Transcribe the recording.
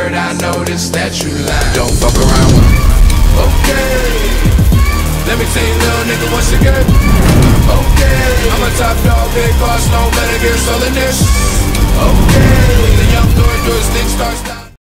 word, I noticed that you lie. Don't fuck around with me. Okay, let me tell you, little nigga, once again. Okay, I'm a top dog, big boss, no better get stolen this.